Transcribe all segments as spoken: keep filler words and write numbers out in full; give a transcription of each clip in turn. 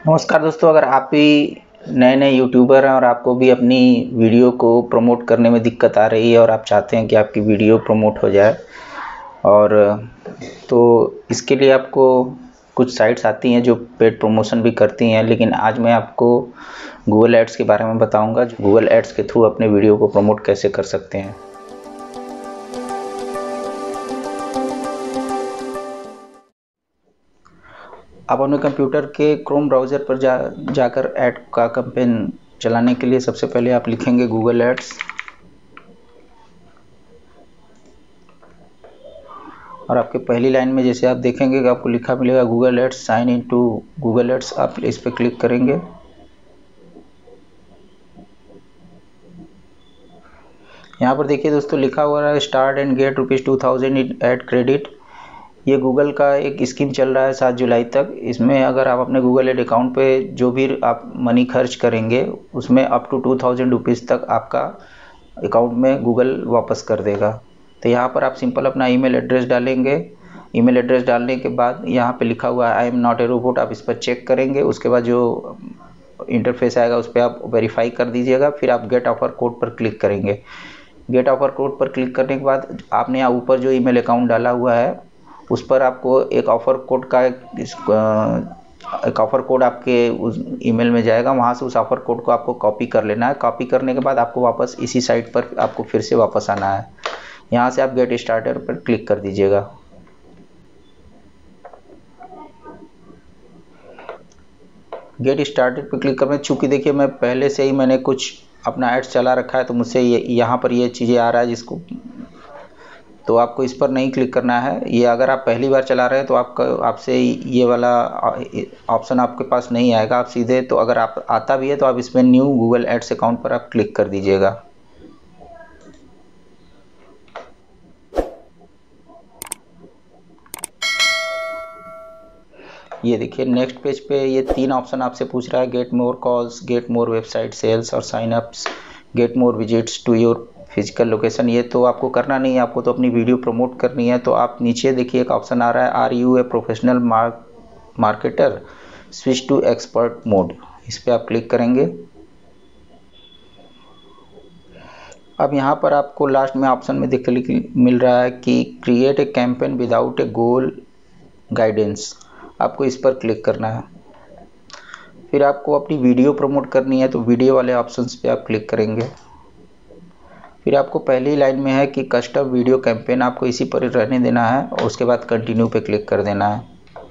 नमस्कार दोस्तों, अगर आप भी नए नए यूट्यूबर हैं और आपको भी अपनी वीडियो को प्रमोट करने में दिक्कत आ रही है और आप चाहते हैं कि आपकी वीडियो प्रमोट हो जाए, और तो इसके लिए आपको कुछ साइट्स आती हैं जो पेड प्रमोशन भी करती हैं। लेकिन आज मैं आपको गूगल एड्स के बारे में बताऊंगा, गूगल एड्स के थ्रू अपने वीडियो को प्रमोट कैसे कर सकते हैं। आप अपने कंप्यूटर के क्रोम ब्राउज़र पर जा जाकर ऐड का कैंपेन चलाने के लिए सबसे पहले आप लिखेंगे गूगल एड्स, और आपके पहली लाइन में जैसे आप देखेंगे कि आपको लिखा मिलेगा Google ads sign in to Google ads, आप इस पर क्लिक करेंगे। यहाँ पर देखिए दोस्तों, लिखा हुआ है start and get rupees two thousand in ad credit. ये गूगल का एक स्कीम चल रहा है सात जुलाई तक। इसमें अगर आप अपने गूगल एड अकाउंट पे जो भी आप मनी खर्च करेंगे उसमें up to two thousand rupees तक आपका अकाउंट में गूगल वापस कर देगा। तो यहाँ पर आप सिंपल अपना ईमेल एड्रेस डालेंगे। ईमेल एड्रेस डालने के बाद यहाँ पे लिखा हुआ है I am not a robot, आप इस पर चेक करेंगे। उसके बाद जो इंटरफेस आएगा उस पर आप वेरीफाई कर दीजिएगा। फिर आप गेट ऑफर कोड पर क्लिक करेंगे। गेट ऑफर कोड पर क्लिक करने के बाद आपने यहाँ ऊपर जो ईमेल अकाउंट डाला हुआ है उस पर आपको एक ऑफ़र कोड का एक ऑफ़र कोड आपके उस ईमेल में जाएगा। वहाँ से उस ऑफ़र कोड को आपको कॉपी कर लेना है। कॉपी करने के बाद आपको वापस इसी साइट पर आपको फिर से वापस आना है। यहाँ से आप गेट स्टार्टर पर क्लिक कर दीजिएगा। गेट स्टार्टेड पर क्लिक करने, चूँकि देखिए मैं पहले से ही मैंने कुछ अपना एड्स चला रखा है तो मुझसे ये यहाँ पर ये चीज़ें आ रहा है, जिसको तो आपको इस पर नहीं क्लिक करना है। ये अगर आप पहली बार चला रहे हैं तो आपका आपसे ये वाला ऑप्शन आपके पास नहीं आएगा। आप सीधे, तो अगर आप आता भी है तो आप इसमें न्यू गूगल एड्स अकाउंट पर आप क्लिक कर दीजिएगा। ये देखिए नेक्स्ट पेज पे ये तीन ऑप्शन आपसे पूछ रहा है, get more calls, get more website sales और sign ups, get more visits to your physical location. ये तो आपको करना नहीं है, आपको तो अपनी वीडियो प्रमोट करनी है। तो आप नीचे देखिए एक ऑप्शन आ रहा है are you a professional marketer, switch to expert mode, इस पर आप क्लिक करेंगे। अब यहाँ पर आपको लास्ट में ऑप्शन में दिख मिल रहा है कि create a campaign without a goal guidance, आपको इस पर क्लिक करना है। फिर आपको अपनी वीडियो प्रमोट करनी है तो वीडियो वाले ऑप्शंस पे आप क्लिक करेंगे। फिर आपको पहली लाइन में है कि कस्टम वीडियो कैंपेन, आपको इसी पर रहने देना है और उसके बाद कंटिन्यू पे क्लिक कर देना है।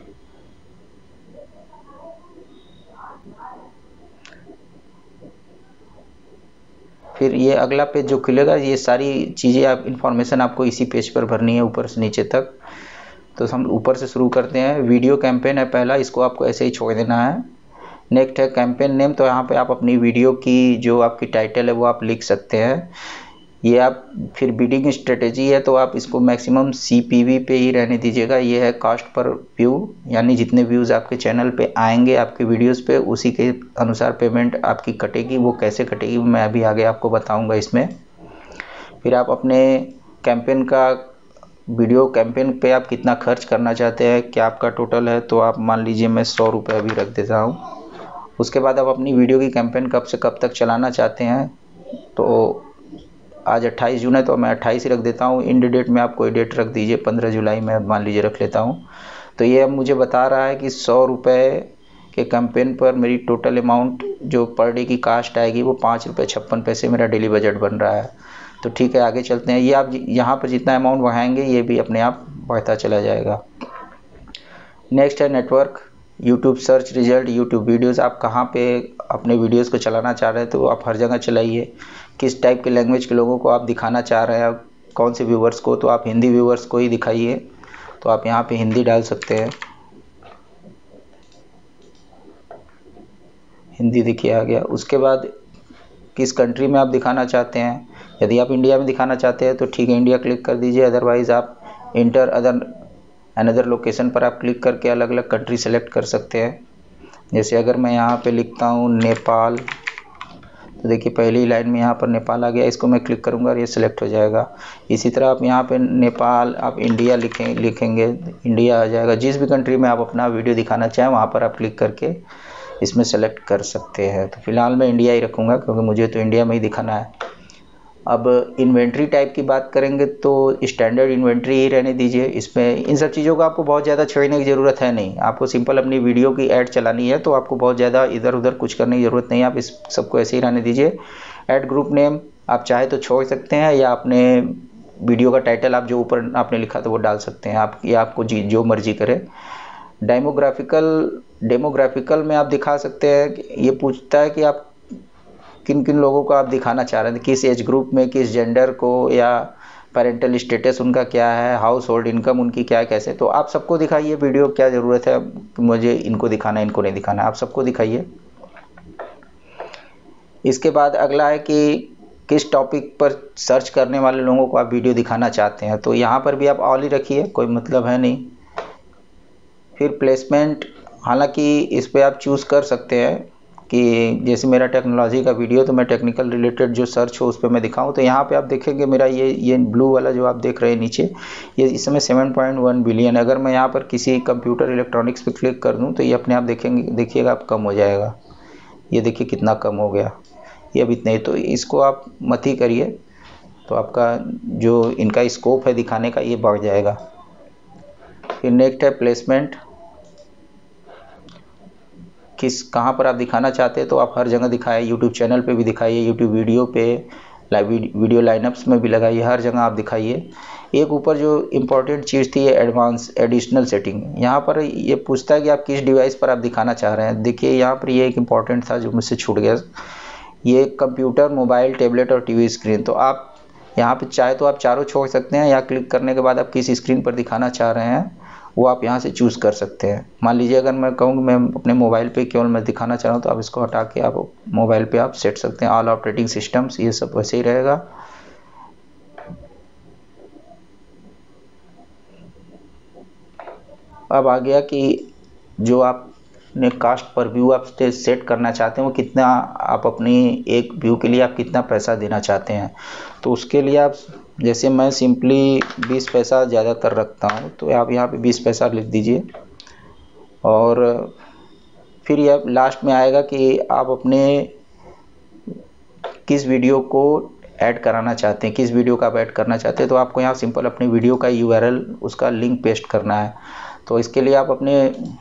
फिर ये अगला पेज जो खुलेगा, ये सारी चीज़ें आप इंफॉर्मेशन आपको इसी पेज पर भरनी है ऊपर से नीचे तक। तो हम ऊपर से शुरू करते हैं। वीडियो कैंपेन है पहला, इसको आपको ऐसे ही छोड़ देना है। नेक्स्ट है कैंपेन नेम, तो यहाँ पे आप अपनी वीडियो की जो आपकी टाइटल है वो आप लिख सकते हैं। ये आप फिर बिडिंग स्ट्रेटेजी है, तो आप इसको मैक्सिमम सी पी वी पे ही रहने दीजिएगा। ये है कॉस्ट पर व्यू, यानी जितने व्यूज़ आपके चैनल पे आएंगे आपके वीडियोस पे उसी के अनुसार पेमेंट आपकी कटेगी। वो कैसे कटेगी मैं अभी आगे आपको बताऊंगा इसमें। फिर आप अपने कैंपेन का वीडियो कैंपेन पे आप कितना खर्च करना चाहते हैं, क्या आपका टोटल है, तो आप मान लीजिए मैं सौ रुपये अभी रख देता हूँ। उसके बाद आप अपनी वीडियो की कैंपेन कब से कब तक चलाना चाहते हैं, तो आज अट्ठाईस जून है तो मैं अट्ठाईस ही रख देता हूँ। इंड डेट में आप कोई डेट रख दीजिए, पंद्रह जुलाई में मान लीजिए रख लेता हूँ। तो ये अब मुझे बता रहा है कि सौ रुपये के कैंपेन पर मेरी टोटल अमाउंट जो पर डे की कास्ट आएगी वो पाँच रुपये छप्पन पैसे मेरा डेली बजट बन रहा है। तो ठीक है, आगे चलते हैं। ये आप यहाँ पर जितना अमाउंट बढ़ाएंगे ये भी अपने आप बढ़ता चला जाएगा। नेक्स्ट है network, YouTube search result, YouTube videos, आप कहाँ पे अपने वीडियोस को चलाना चाह रहे हैं तो आप हर जगह चलाइए। किस टाइप के लैंग्वेज के लोगों को आप दिखाना चाह रहे हैं, कौन से व्यूवर्स को, तो आप हिंदी व्यूवर्स को ही दिखाइए। तो आप यहाँ पे हिंदी डाल सकते हैं। हिंदी देखिए आ गया। उसके बाद किस कंट्री में आप दिखाना चाहते हैं, यदि आप इंडिया में दिखाना चाहते हैं तो ठीक है इंडिया क्लिक कर दीजिए। अदरवाइज़ आप इंटर अदर अनदर लोकेशन पर आप क्लिक करके अलग अलग कंट्री सेलेक्ट कर सकते हैं। जैसे अगर मैं यहाँ पे लिखता हूँ नेपाल, तो देखिए पहली लाइन में यहाँ पर नेपाल आ गया, इसको मैं क्लिक करूँगा और ये सिलेक्ट हो जाएगा। इसी तरह आप यहाँ पे नेपाल, आप इंडिया लिखें लिखेंगे इंडिया आ जाएगा। जिस भी कंट्री में आप अपना वीडियो दिखाना चाहें वहाँ पर आप क्लिक करके इसमें सेलेक्ट कर सकते हैं। तो फिलहाल मैं इंडिया ही रखूँगा क्योंकि मुझे तो इंडिया में ही दिखाना है। अब इन्वेंट्री टाइप की बात करेंगे तो स्टैंडर्ड इन्वेंट्री ही रहने दीजिए। इसमें इन सब चीज़ों को आपको बहुत ज़्यादा छेड़ने की ज़रूरत है नहीं। आपको सिंपल अपनी वीडियो की ऐड चलानी है तो आपको बहुत ज़्यादा इधर उधर कुछ करने की ज़रूरत नहीं है। आप इस सबको ऐसे ही रहने दीजिए। ऐड ग्रुप नेम आप चाहे तो छोड़ सकते हैं या अपने वीडियो का टाइटल आप जो ऊपर आपने लिखा था वो डाल सकते हैं आप, या आपको जी जो मर्जी करे। डेमोग्राफिकल डेमोग्राफिकल में आप दिखा सकते हैं, ये पूछता है कि आप किन किन लोगों को आप दिखाना चाह रहे हैं, किस एज ग्रुप में, किस जेंडर को, या पेरेंटल स्टेटस उनका क्या है, हाउस होल्ड इनकम उनकी क्या है, कैसे। तो आप सबको दिखाइए वीडियो, क्या ज़रूरत है कि मुझे इनको दिखाना है इनको नहीं दिखाना, आप सबको दिखाइए। इसके बाद अगला है कि किस टॉपिक पर सर्च करने वाले लोगों को आप वीडियो दिखाना चाहते हैं, तो यहाँ पर भी आप ऑल ही रखिए, कोई मतलब है नहीं। फिर प्लेसमेंट, हालांकि इस पर आप चूज़ कर सकते हैं कि जैसे मेरा टेक्नोलॉजी का वीडियो तो मैं टेक्निकल रिलेटेड जो सर्च हो उस पर मैं दिखाऊं। तो यहाँ पे आप देखेंगे मेरा ये ये ब्लू वाला जो आप देख रहे हैं नीचे, ये इस समय सेवन पॉइंट वन बिलियन। अगर मैं यहाँ पर किसी कंप्यूटर इलेक्ट्रॉनिक्स पे क्लिक कर दूँ तो ये अपने आप देखेंगे, देखिएगा आप कम हो जाएगा। ये देखिए कितना कम हो गया, ये अब इतना ही। तो इसको आप मत ही करिए, तो आपका जो इनका स्कोप है दिखाने का ये बढ़ जाएगा। फिर नेक्स्ट है प्लेसमेंट, किस कहाँ पर आप दिखाना चाहते हैं तो आप हर जगह दिखाइए। यूट्यूब चैनल पे भी दिखाइए, यूट्यूब वीडियो पे, लाइव वीडियो लाइनअप्स में भी लगाइए, हर जगह आप दिखाइए। एक ऊपर जो इम्पोर्टेंट चीज़ थी एडवांस एडिशनल सेटिंग, यहाँ पर ये पूछता है कि आप किस डिवाइस पर आप दिखाना चाह रहे हैं। देखिए यहाँ पर ये एक इम्पॉर्टेंट था जो मुझसे छूट गया, ये कंप्यूटर, मोबाइल, टैबलेट और टीवी स्क्रीन। तो आप यहाँ पे चाहे तो आप चारों छोड़ सकते हैं, या क्लिक करने के बाद आप किस स्क्रीन पर दिखाना चाह रहे हैं वो आप यहाँ से चूज़ कर सकते हैं। मान लीजिए अगर मैं कहूँ मैं अपने मोबाइल पे केवल मैं दिखाना चाह रहा हूँ तो आप इसको हटा के आप मोबाइल पे आप सेट सकते हैं। ऑल ऑपरेटिंग सिस्टम्स ये सब वैसे ही रहेगा। अब आ गया कि जो आपने कास्ट पर व्यू आप सेट करना चाहते हैं वो कितना, आप अपनी एक व्यू के लिए आप कितना पैसा देना चाहते हैं। तो उसके लिए आप, जैसे मैं सिंपली बीस पैसा ज़्यादातर रखता हूँ तो आप यहाँ पे बीस पैसा लिख दीजिए। और फिर यह लास्ट में आएगा कि आप अपने किस वीडियो को ऐड कराना चाहते हैं, किस वीडियो का आप ऐड करना चाहते हैं। तो आपको यहाँ सिंपल अपनी वीडियो का यूआरएल उसका लिंक पेस्ट करना है। तो इसके लिए आप अपने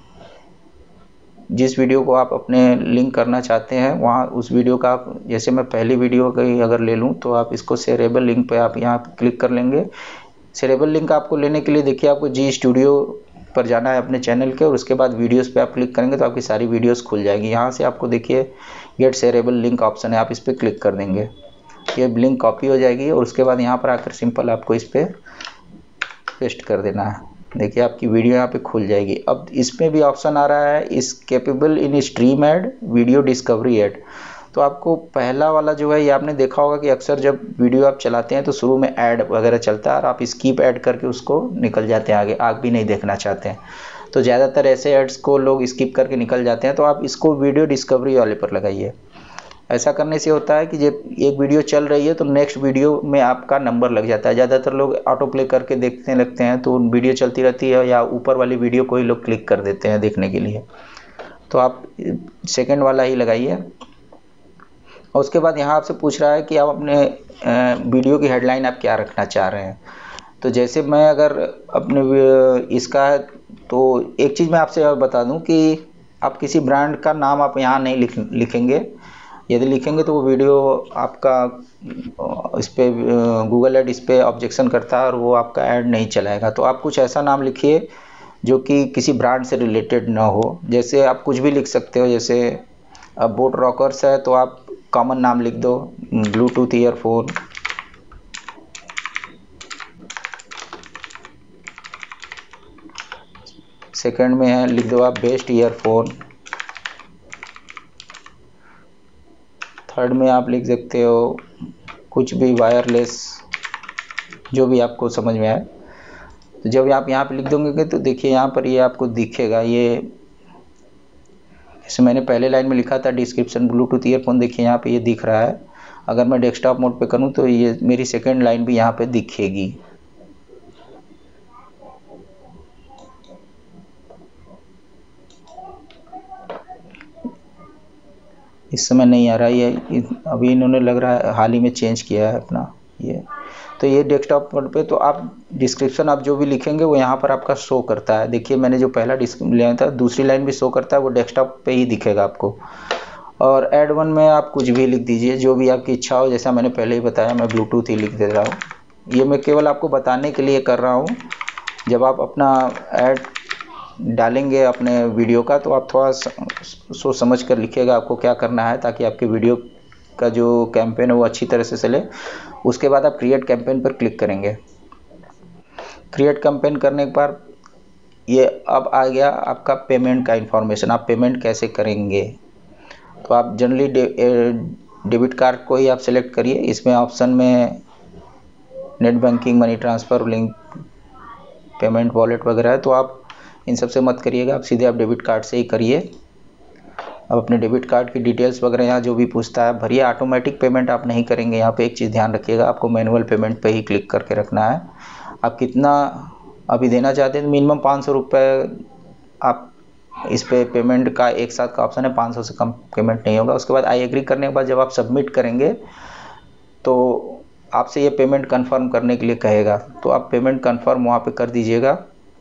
जिस वीडियो को आप अपने लिंक करना चाहते हैं वहाँ उस वीडियो का आप, जैसे मैं पहली वीडियो की अगर ले लूँ तो आप इसको शेयरेबल लिंक पे आप यहाँ क्लिक कर लेंगे। शेयरेबल लिंक आपको लेने के लिए देखिए आपको जी स्टूडियो पर जाना है अपने चैनल के, और उसके बाद वीडियोस पे आप क्लिक करेंगे तो आपकी सारी वीडियोस खुल जाएगी। यहाँ से आपको देखिए गेट शेयरेबल लिंक ऑप्शन है, आप इस पर क्लिक कर देंगे, ये लिंक कॉपी हो जाएगी और उसके बाद यहाँ पर आकर सिंपल आपको इस पर पेस्ट कर देना है। देखिए आपकी वीडियो यहाँ पे खुल जाएगी। अब इसमें भी ऑप्शन आ रहा है इस capable in stream ad, video discovery ad. तो आपको पहला वाला जो है ये आपने देखा होगा कि अक्सर जब वीडियो आप चलाते हैं तो शुरू में ऐड वगैरह चलता है और आप स्किप ऐड करके उसको निकल जाते हैं आगे, आप भी नहीं देखना चाहते हैं। तो ज़्यादातर ऐसे ऐड्स को लोग स्किप करके निकल जाते हैं, तो आप इसको वीडियो डिस्कवरी वाले पर लगाइए। ऐसा करने से होता है कि जब एक वीडियो चल रही है तो नेक्स्ट वीडियो में आपका नंबर लग जाता है। ज़्यादातर लोग ऑटो प्ले करके देखने लगते हैं तो वीडियो चलती रहती है या ऊपर वाली वीडियो को ही लोग क्लिक कर देते हैं देखने के लिए। तो आप सेकंड वाला ही लगाइए। और उसके बाद यहाँ आपसे पूछ रहा है कि आप अपने वीडियो की हेडलाइन आप क्या रखना चाह रहे हैं। तो जैसे मैं अगर अपने इसका है तो एक चीज़ मैं आपसे बता दूं कि आप किसी ब्रांड का नाम आप यहाँ नहीं लिख लिखेंगे। यदि लिखेंगे तो वो वीडियो आपका इस पर गूगल ऐड इस पर ऑब्जेक्शन करता है और वो आपका ऐड नहीं चलाएगा। तो आप कुछ ऐसा नाम लिखिए जो कि किसी ब्रांड से रिलेटेड ना हो। जैसे आप कुछ भी लिख सकते हो, जैसे अब बोट रॉकर्स है तो आप कॉमन नाम लिख दो, ब्लूटूथ ईयरफोन। सेकंड में है लिख दो आप बेस्ट ईयरफोन। थर्ड में आप लिख सकते हो कुछ भी वायरलेस, जो भी आपको समझ में आए। तो जब आप यहाँ पे लिख दोगे तो देखिए यहाँ पर ये आपको दिखेगा, ये जैसे मैंने पहले लाइन में लिखा था डिस्क्रिप्शन ब्लूटूथ ईयरफोन, देखिए यहाँ पे ये दिख रहा है। अगर मैं डेस्कटॉप मोड पे करूँ तो ये मेरी सेकंड लाइन भी यहाँ पे दिखेगी। इस समय नहीं आ रहा है ये, अभी इन्होंने लग रहा है हाल ही में चेंज किया है अपना ये। तो ये डेस्कटॉप पे तो आप डिस्क्रिप्शन आप जो भी लिखेंगे वो यहाँ पर आपका शो करता है। देखिए मैंने जो पहला लाइन था, दूसरी लाइन भी शो करता है, वो डेस्कटॉप पे ही दिखेगा आपको। और ऐड वन में आप कुछ भी लिख दीजिए, जो भी आपकी इच्छा हो। जैसा मैंने पहले ही बताया, मैं ब्लूटूथ ही लिख दे रहा हूँ। ये मैं केवल आपको बताने के लिए कर रहा हूँ। जब आप अपना ऐड डालेंगे अपने वीडियो का, तो आप थोड़ा सोच समझ कर लिखिएगा आपको क्या करना है, ताकि आपके वीडियो का जो कैंपेन है वो अच्छी तरह से चले। उसके बाद आप क्रिएट कैंपेन पर क्लिक करेंगे। क्रिएट कैंपेन करने के बाद ये अब आ गया आपका पेमेंट का इन्फॉर्मेशन, आप पेमेंट कैसे करेंगे। तो आप जनरली डेबिट कार्ड को ही आप सेलेक्ट करिए। इसमें ऑप्शन में net banking, money transfer, link payment, wallet वगैरह है, तो आप इन सब से मत करिएगा, आप सीधे आप डेबिट कार्ड से ही करिए। अब अपने डेबिट कार्ड की डिटेल्स वगैरह यहाँ जो भी पूछता है भरिए। ऑटोमेटिक पेमेंट आप नहीं करेंगे। यहाँ पे एक चीज़ ध्यान रखिएगा, आपको मैनुअल पेमेंट पे ही क्लिक करके रखना है। आप कितना अभी देना चाहते हैं, मिनिमम पाँच सौ रुपये आप इस पे पेमेंट का एक साथ का ऑप्शन है, पाँच सौ से कम पेमेंट नहीं होगा। उसके बाद आई एग्री करने के बाद जब आप सबमिट करेंगे तो आपसे ये पेमेंट कंफर्म करने के लिए कहेगा, तो आप पेमेंट कंफर्म वहाँ पे कर दीजिएगा।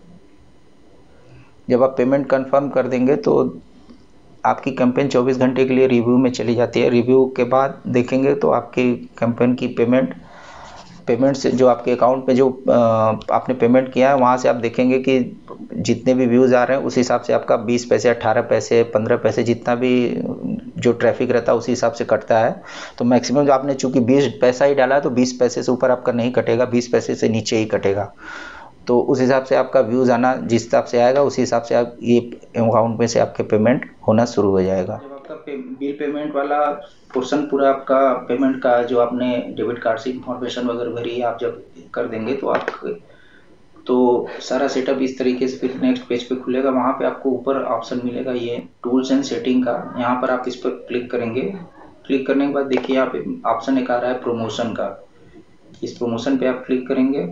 जब आप पेमेंट कंफर्म कर देंगे तो आपकी कैंपेन चौबीस घंटे के लिए रिव्यू में चली जाती है। रिव्यू के बाद देखेंगे तो आपकी कैंपेन की पेमेंट पेमेंट से जो आपके अकाउंट में जो आपने पेमेंट किया है, वहाँ से आप देखेंगे कि जितने भी व्यूज़ आ रहे हैं उस हिसाब से आपका बीस पैसे, अट्ठारह पैसे, पंद्रह पैसे, जितना भी जो ट्रैफिक रहता है उसी हिसाब से कटता है। तो मैक्सिमम जो आपने चूँकि बीस पैसा ही डाला है तो बीस पैसे से ऊपर आपका नहीं कटेगा, बीस पैसे से नीचे ही कटेगा। तो उस हिसाब से आपका व्यूज़ आना जिस हिसाब से आएगा उसी हिसाब से आप ये अकाउंट में से आपके पेमेंट होना शुरू हो जाएगा। जब आपका पे, बिल पेमेंट वाला पोर्शन पूरा आपका पेमेंट का जो आपने डेबिट कार्ड से इंफॉर्मेशन वगैरह भरी आप जब कर देंगे तो आप तो सारा सेटअप इस तरीके से फिर नेक्स्ट पेज पे खुलेगा। वहाँ पे आपको ऊपर ऑप्शन मिलेगा ये टूल्स एंड सेटिंग का, यहाँ पर आप इस पर क्लिक करेंगे। क्लिक करने के बाद देखिए यहाँ पे ऑप्शन एक आ रहा है प्रमोशन का, इस प्रमोशन पे आप क्लिक करेंगे।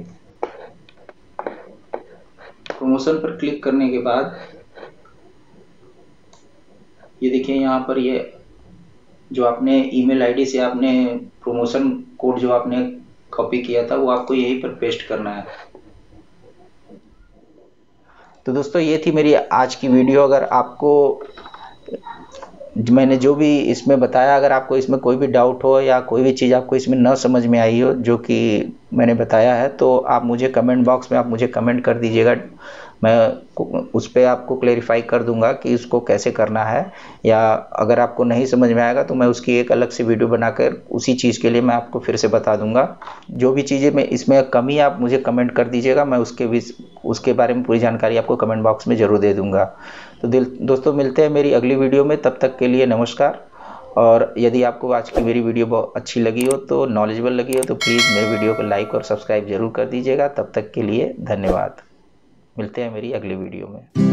प्रमोशन पर क्लिक करने के बाद ये देखिए यहाँ पर ये जो आपने ईमेल आईडी से आपने प्रमोशन कोड जो आपने कॉपी किया था वो आपको यहीं पर पेस्ट करना है। तो दोस्तों ये थी मेरी आज की वीडियो। अगर आपको मैंने जो भी इसमें बताया, अगर आपको इसमें कोई भी डाउट हो या कोई भी चीज़ आपको इसमें न समझ में आई हो जो कि मैंने बताया है, तो आप मुझे कमेंट बॉक्स में आप मुझे कमेंट कर दीजिएगा। मैं उस पर आपको क्लेरिफाई कर दूंगा कि उसको कैसे करना है, या अगर आपको नहीं समझ में आएगा तो मैं उसकी एक अलग से वीडियो बनाकर उसी चीज़ के लिए मैं आपको फिर से बता दूंगा। जो भी चीज़ें में इसमें कमी आप मुझे कमेंट कर दीजिएगा, मैं उसके भी उसके बारे में पूरी जानकारी आपको कमेंट बॉक्स में ज़रूर दे दूँगा। तो दिल दोस्तों मिलते हैं मेरी अगली वीडियो में, तब तक के लिए नमस्कार। और यदि आपको आज की मेरी वीडियो बहुत अच्छी लगी हो, तो नॉलेजेबल लगी हो, तो प्लीज़ मेरे वीडियो को लाइक और सब्सक्राइब जरूर कर दीजिएगा। तब तक के लिए धन्यवाद। मिलते हैं मेरी अगली वीडियो में।